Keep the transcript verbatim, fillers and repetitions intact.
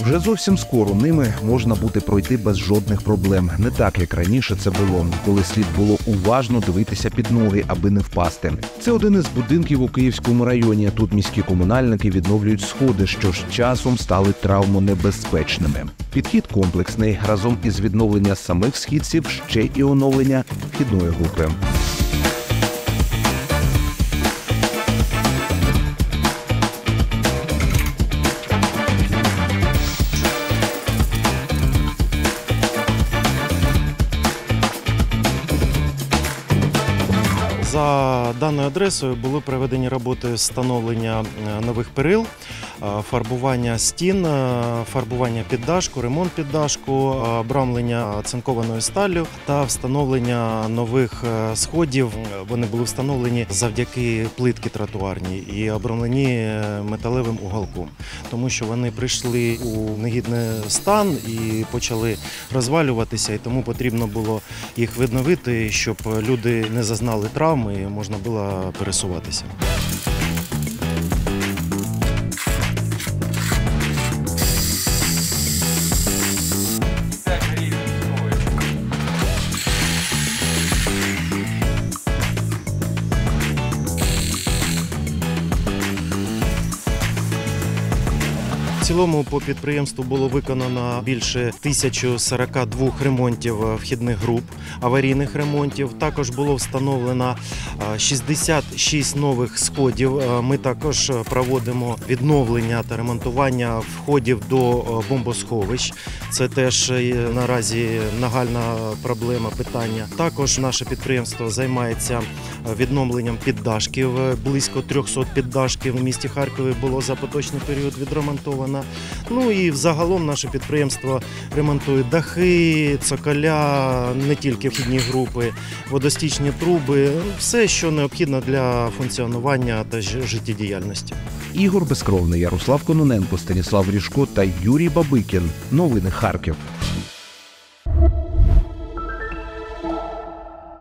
Вже зовсім скоро ними можна буде пройти без жодних проблем. Не так, як раніше це було, коли слід було уважно дивитися під ноги, аби не впасти. Це один із будинків у Київському районі. Тут міські комунальники відновлюють сходи, що ж часом стали травмонебезпечними. Підхід комплексний. Разом із відновленням самих східців ще і оновлення вхідної групи. За даною адресою були проведені роботи з встановлення нових перил, фарбування стін, фарбування піддашку, ремонт піддашку, обрамлення цинкованою сталлю та встановлення нових сходів. Вони були встановлені завдяки плитки тротуарній і обрамлені металевим уголком, тому що вони прийшли у негідний стан і почали розвалюватися, і тому потрібно було їх відновити, щоб люди не зазнали травм і можна було пересуватися. В цілому по підприємству було виконано більше тисячі сорок два ремонтів вхідних груп, аварійних ремонтів. Також було встановлено шістдесят шість нових сходів. Ми також проводимо відновлення та ремонтування входів до бомбосховищ. Це теж наразі нагальна проблема, питання. Також наше підприємство займається відновленням піддашків. Близько трьохсот піддашків в місті Харкові було за поточний період відремонтовано. Ну і взагалом наше підприємство ремонтує дахи, цоколя, не тільки вхідні групи, водостічні труби, все, що необхідно для функціонування та життєдіяльності. Ігор Безкровний, Ярослав Кононенко, Станіслав Ріжко та Юрій Бабикін. Новини Харків.